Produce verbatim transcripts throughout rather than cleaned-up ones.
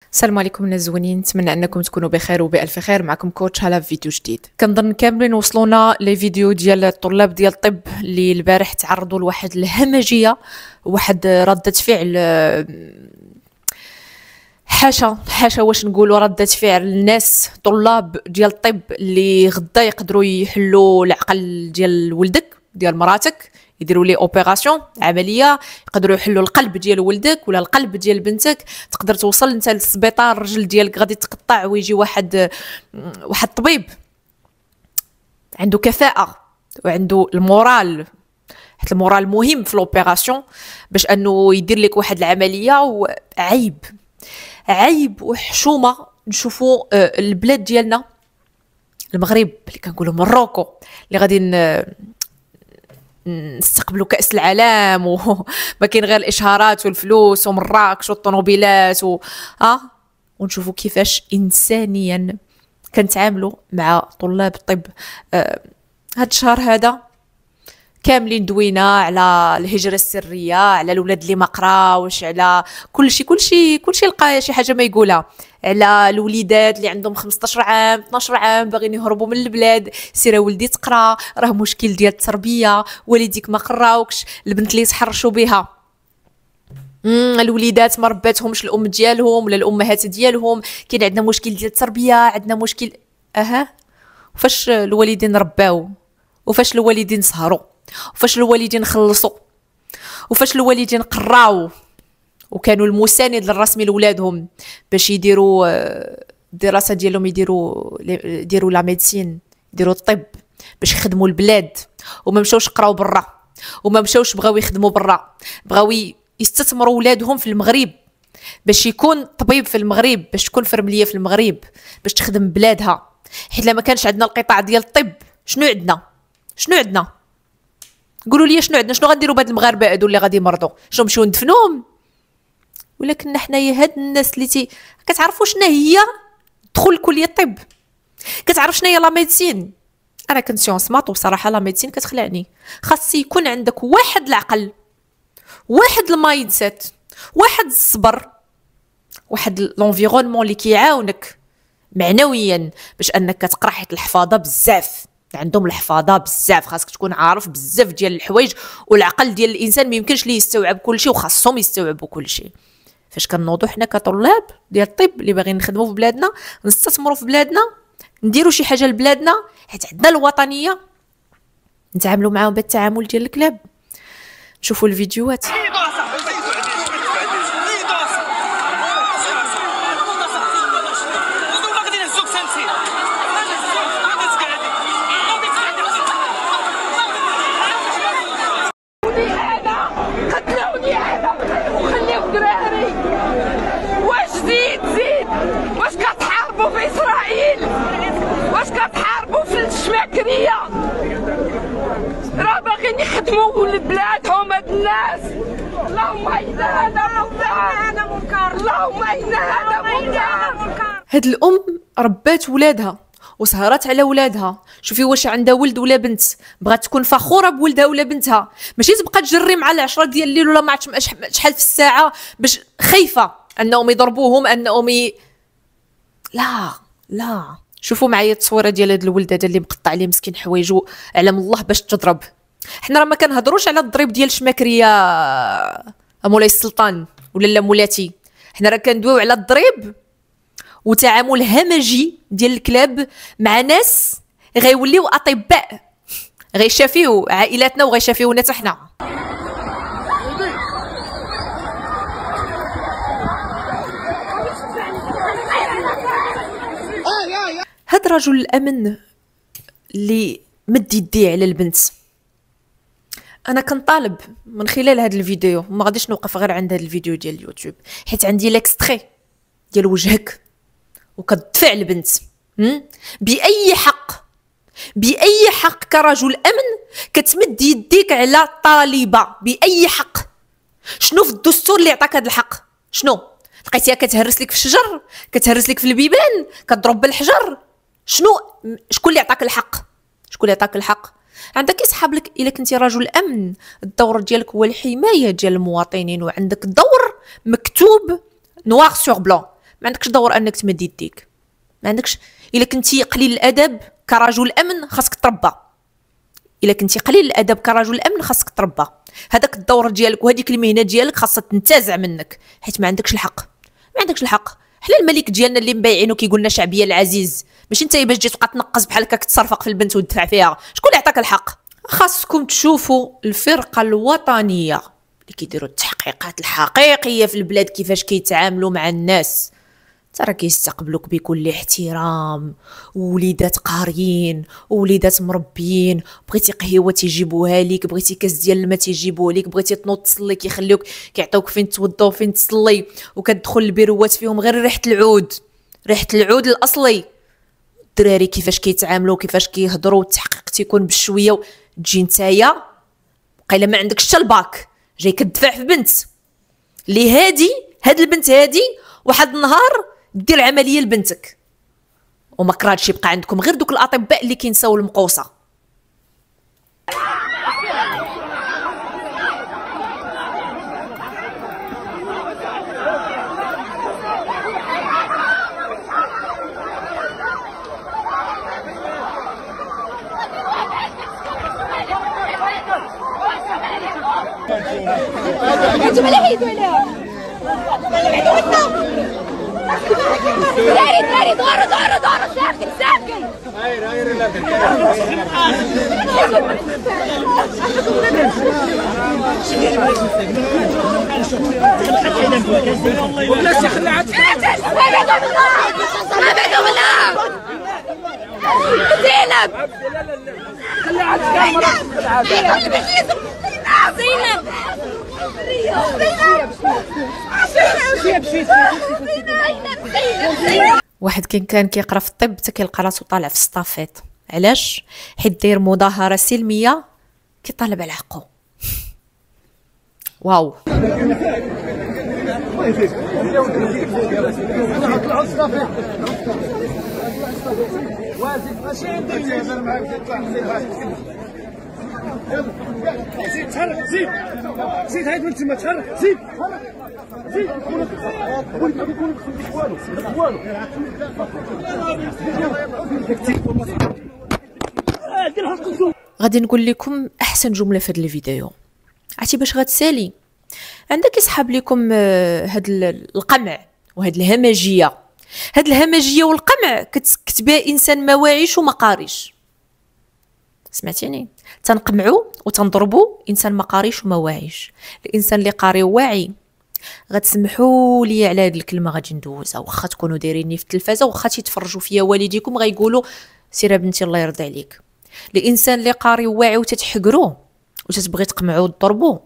السلام عليكم الناس زوينين، نتمنى انكم تكونوا بخير وبالف خير. معكم كوتش هلا في فيديو جديد. كنظن كاملين وصلونا لي فيديو ديال الطلاب ديال الطب اللي البارح تعرضوا لواحد الهمجيه، واحد رده فعل حاشا حاشا واش نقولوا رده فعل الناس طلاب ديال الطب اللي غدا يقدروا يحلوا العقل ديال ولدك ديال مراتك، يديروا لي اوبيراسيون عمليه، يقدروا يحلوا القلب ديال ولدك ولا القلب ديال بنتك. تقدر توصل انت للسبيطار الرجل ديالك غادي تقطع ويجي واحد واحد طبيب عنده كفاءه وعنده المورال، حيت المورال مهم في الاوبيراسيون باش انه يدير لك واحد العمليه. وعيب عيب وحشومه نشوفوا البلاد ديالنا المغرب اللي كنقولوا مروكو اللي غادي نستقبلوا كأس العالم وما كاين غير الاشهارات والفلوس ومراكش والطوموبيلات و اه ونشوفوا كيفاش انسانيا كنتعاملوا مع طلاب الطب. آه هاد الشهر هذا كاملين دوينا على الهجره السريه، على الاولاد اللي ما قراوش، على كلشي كلشي كلشي لقى شي حاجه ما يقولها، على الوليدات اللي عندهم خمسطاش عام اثناش عام باغيين يهربوا من البلاد. سير ولدي تقرا، راه مشكل ديال التربيه، والديك ما قراوكش، البنت اللي تحرشوا بها، امم الوليدات ما رباتهمش الام ديالهم ولا الامهات ديالهم، كاين عندنا مشكل ديال التربيه، عندنا مشكل. اها فاش الوالدين رباو، وفاش الوالدين سهروا، وفاش الوالدين خلصوا، وفاش الوالدين قراو وكانوا المساند الرسمي لولادهم باش يديروا الدراسه ديالهم، يديروا يديروا لا ميديسين، يديروا الطب باش يخدموا البلاد، وما مشاوش قراو برا، وما مشاوش بغاو يخدموا برا، بغاو يستثمروا ولادهم في المغرب باش يكون طبيب في المغرب، باش تكون فرمليه في المغرب، باش تخدم بلادها. حيت لما كانش عندنا القطاع ديال الطب شنو عندنا شنو عندنا قولوا لي شنو عندنا؟ شنو غنديروا بهاد المغاربه هادو اللي غادي يمرضوا؟ شنو نمشيو ندفنوهم؟ ولكن حنايا هاد الناس اللي تي كتعرفوا شنو هي دخول كليه الطب، كتعرف شنو هي لا ميديسين. انا كنت سيونس مات وصراحه لا ميديسين كتخلعني. خاص يكون عندك واحد العقل، واحد المايند سيت، واحد الصبر، واحد لونفيرونمون اللي كيعاونك معنويا باش انك كتقرا. حيت الحفاظه بزاف عندهم، الحفاظه بزاف، خاصك تكون عارف بزاف ديال الحوايج، والعقل ديال الانسان ما يمكنش ليه يستوعب كل شيء، وخاصهم يستوعبوا كل شيء. فاش كنوضوا حنا كطلاب ديال الطب اللي باغيين نخدموا في بلادنا، نستثمروا في بلادنا، نديروا شي حاجه لبلادنا، حيت عندنا الوطنيه، نتعاملوا معاهم بالتعامل ديال الكلاب. شوفوا الفيديوهات. راه باغيين يخدموا لبلادهم هاد الناس. اللهم إن هذا منكر، اللهم إن هذا منكر. هاد الام ربات ولادها وسهرات على ولادها. شوفي واش عندها ولد ولا بنت، بغات تكون فخوره بولدها ولا بنتها، ماشي تبقى تجري مع العشرة ديال الليل ولا ما عرفتش شحال في الساعه باش خايفه انهم يضربوهم، انهم ي... لا لا. شوفوا معايا التصويره ديال هذا الولد هذا اللي مقطع عليه مسكين حوايجو علم الله باش تضرب. حنا راه ما كنهضروش على الضريب ديال الشماكريه مولاي السلطان ولا لا مولاتي، حنا راه كندويو على الضريب وتعامل همجي ديال الكلاب مع ناس غيوليو اطباء، غيشافيو عائلاتنا وغيشافيونا حتى حنا. هاد رجل الامن اللي مد يديه على البنت، انا كنطالب من خلال هذا الفيديو، ما غاديش نوقف غير عند هذا الفيديو ديال اليوتيوب، حيت عندي ليكستري ديال وجهك وكتدفع البنت باي حق، باي حق كرجل امن كتمد يديك على طالبه باي حق. شنو في الدستور اللي عطاك هذا الحق؟ شنو لقيتيها كتهرس لك في الشجر، كتهرس لك في البيبان، كتضرب بالحجر؟ شنو شكون اللي عطاك الحق؟ شكون اللي عطاك الحق؟ عندك يسحب لك الا كنتي رجل امن، الدور ديالك هو الحمايه ديال المواطنين، وعندك دور مكتوب نوار سور بلون ما عندكش دور انك تمد يديك، ما عندكش. الا كنتي قليل الادب كرجل امن خاصك تربى، الا كنتي قليل الادب كرجل امن خاصك تربى. هذاك الدور ديالك وهذيك المهنه ديالك خاصها تنتزع منك، حيت ما عندكش الحق، ما عندكش الحق. حنا الملك ديالنا اللي مبايعينو كيقول لنا شعبيه العزيز، ماشي انت باش تجي تبقى تنقص بحال هكاك تصرفق في البنت وتدفع فيها. شكون اللي عطاك الحق؟ خاصكم تشوفوا الفرقه الوطنيه اللي كيديروا التحقيقات الحقيقيه في البلاد كيفاش كيتعاملوا مع الناس. ترى كيستقبلوك بكل احترام، وليدات قاريين ووليدات مربيين. بغيتي قهوه تيجيبوها ليك، بغيتي كاس ديال الماء تيجيبوه ليك، بغيتي تنوض تصلي كيخليوك كيعطيوك فين توضا وفين تصلي، وكتدخل البيروات فيهم غير ريحه العود، ريحه العود الاصلي. الدراري كيفاش كيتعاملوا كيفاش كيهضروا، التحقيق تيكون بشويه. تجي نتايا قايله ما عندكش حتى الباك، جاي كتدفع في بنت اللي هادي، هاد البنت هادي واحد النهار دير عمليه لبنتك، وما كرهتش يبقى عندكم غير دوك الاطباء اللي كينساو المقوصه. داري داري دورو دورو دورو ساكن ساكن. هاير هاير والله شي خلعت زينب خلعت زينب واحد كان كان كيقرا في الطب حتى كيلقى راسو طالع في الصطافيط. علاش؟ حيت داير مظاهره سلميه كيطالب على حقه. واو زيد تحرك زيد زيد هاي من تما تحرك زيد زيد والو والو غادي نقول لكم احسن جمله في هذا الفيديو. عرفتي باش غتسالي؟ عندك يسحب لكم هاد القمع وهاد الهمجيه. هاد الهمجيه والقمع كتسكت بها انسان ما واعيش وما قاريش. سمعتيني؟ تنقمعوا وتنضربوا انسان ما قاريش وما واعيش. الانسان اللي قاري وواعي غتسمحوا لي على هاد الكلمه غادي ندوزها، واخا تكونوا دايريني في التلفازه، واخا تيتفرجوا فيا والديكم غيقولوا سيره بنتي الله يرضي عليك. الانسان اللي قاري وواعي وتتحقروه وتتبغي تقمعوا وتضربوا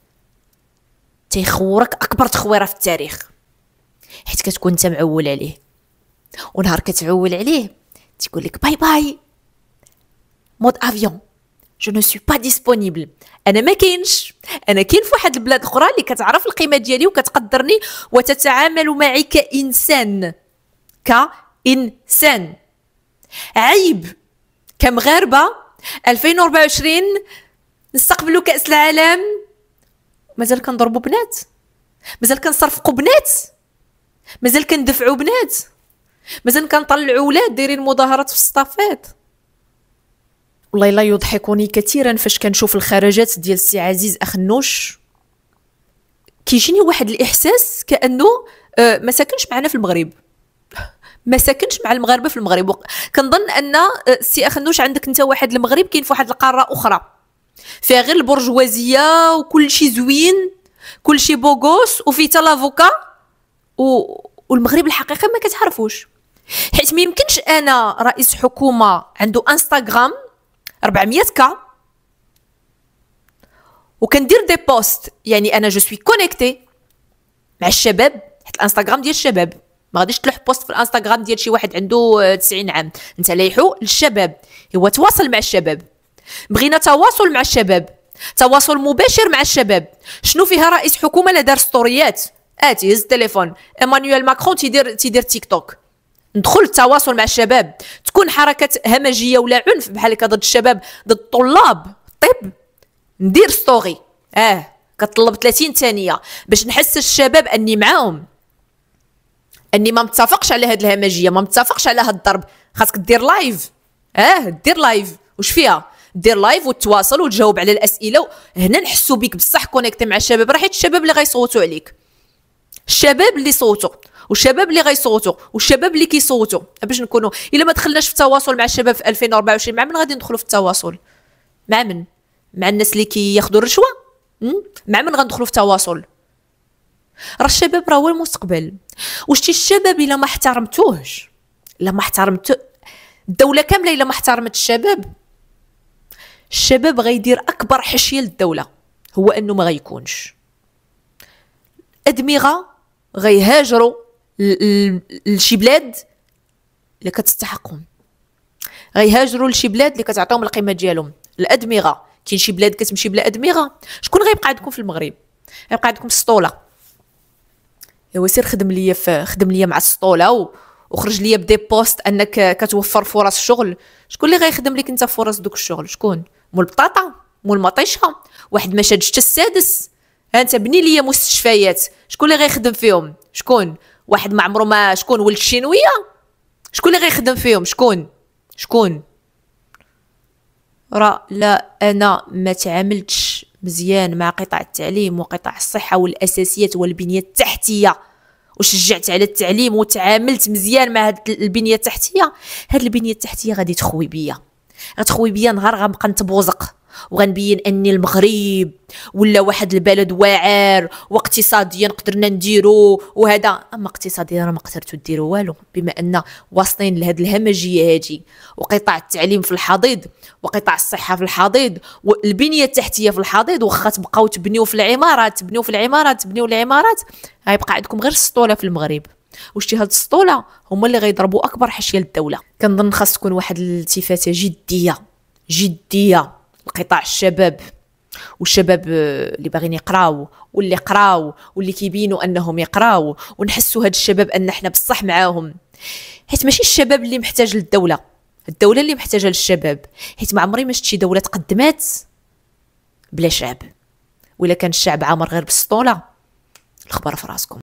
تيخورك اكبر تخويره في التاريخ، حيت كتكون انت معول عليه، ونهار كتعول عليه تيقول لك باي باي مود افيون جو نو سوي با ديسپونيبل. انا ما كاينش، انا كاين في واحد البلاد اخرى اللي كتعرف القيمه ديالي وكتقدرني وتتعامل معي كانسان كانسان. عيب كمغاربه ألفين وأربعة وعشرين نستقبلوا كاس العالم مازال كنضربوا بنات، مازال كنصرفقوا بنات، مازال كندفعوا بنات، مازال كنطلعوا ولاد دايرين مظاهرات في الصطافات. والله لا يضحكني كثيرا فاش كنشوف الخرجات ديال السي عزيز اخنوش، كيجيني واحد الاحساس كانه ما ساكنش معنا في المغرب، ما ساكنش مع المغاربه في المغرب. كنظن ان السي اخنوش عندك انت واحد المغرب كاين في واحد القاره اخرى فيها غير البرجوازيه وكل شيء زوين، كل شيء بوغوس، وفي حتى لافوكا و... والمغرب الحقيقه ما كتعرفوش. حيت ما يمكنش انا رئيس حكومه عنده انستغرام أربعمية كا وكندير دي بوست، يعني انا جو سوي كونيكتي مع الشباب، حيت الانستغرام ديال الشباب، ما غاديش تلوح بوست في الانستغرام ديال شي واحد عنده تسعين عام، انت لايحو للشباب، هو تواصل مع الشباب. بغينا تواصل مع الشباب، تواصل مباشر مع الشباب. شنو فيها رئيس حكومه لا دار ستوريات؟ اتي هز التليفون، ايمانويل ماكرون تيدير تيدير تيك توك. ندخل التواصل مع الشباب، تكون حركات همجيه ولا عنف بحال هكا ضد الشباب ضد الطلاب طب، ندير ستوري اه كطلب ثلاثين ثانيه باش نحسس الشباب اني معاهم، اني ما متفقش على هاد الهمجيه، ما متفقش على هاد الضرب. خاصك دير لايف، اه دير لايف. واش فيها؟ دير لايف وتواصل وتجاوب على الاسئله، هنا نحسوا بك بصح كونيكتي مع الشباب، راه حيت الشباب اللي غيصوتوا عليك، الشباب اللي صوتوا والشباب اللي غيصوتوا والشباب اللي كيصوتوا. باش نكونوا الا ما دخلناش في التواصل مع الشباب في ألفين وأربعة وعشرين، مع من غادي ندخلوا في التواصل؟ مع من؟ مع الناس اللي كياخذوا الرشوه؟ مع من غندخلوا في التواصل؟ راه الشباب راه هو المستقبل. وشتي الشباب الا ما احترمتوهش، الا ما احترمتو الدوله كامله، الا ما احترمت الشباب، الشباب غيدير اكبر حشيه للدوله، هو انه ما غيكونش. ادمغه غيهاجروا لشي بلاد اللي كتستحقهم، غيهاجروا لشي بلاد اللي كتعطيهم القيمه ديالهم. الادمغه كاين شي بلاد كتمشي بلا ادمغه، شكون غيبقى عندكم في المغرب؟ غيبقى عندكم السطوله. ايوا سير خدم ليا في خدم ليا مع السطوله و... وخرج ليا بدي بوست انك كتوفر فرص شغل. شكون اللي غيخدم لك انت فرص دوك الشغل؟ شكون؟ مول البطاطا؟ مول المطيشه؟ واحد ما شادش حتى السادس؟ ها انت بني ليا مستشفيات، شكون اللي غيخدم فيهم؟ شكون؟ واحد ما عمره ما شكون ولد الشينويه؟ شكون اللي غيخدم فيهم؟ شكون؟ شكون؟ راه لا انا ما تعاملتش مزيان مع قطاع التعليم وقطاع الصحه والاساسيات والبنيه التحتيه، وشجعت على التعليم وتعاملت مزيان مع هاد البنيه التحتيه، هاد البنيه التحتيه غادي تخوي بيا، غتخوي بيا نهار غنبقى نتبوزق وغنبين اني المغرب ولا واحد البلد واعر واقتصاديا قدرنا نديرو وهذا. اما اقتصاديا ما قدرتو ديروا والو، بما ان واصلين لهاد الهمجيه هادي، وقطاع التعليم في الحضيض وقطاع الصحه في الحضيض والبنيه التحتيه في الحضيض. واخا تبقاو تبنيو في العمارات تبنيو في العمارات تبنيو العمارات، غيبقى عندكم غير السطوله في المغرب. وشتي هاد السطوله هما اللي غيضربوا اكبر حشيه للدوله. كنظن خاص تكون واحد الالتفاته جديه جديه لقطاع الشباب، والشباب اللي باغيين يقراو واللي قراو واللي كيبينوا انهم يقراو، ونحسوا هاد الشباب ان احنا بصح معاهم. حيت ماشي الشباب اللي محتاج للدوله، الدوله اللي محتاجه للشباب. حيت ما عمري ما شفت شي دوله تقدمات بلا شعب، ولا كان الشعب عامر غير بالسطوله، الخبر في راسكم.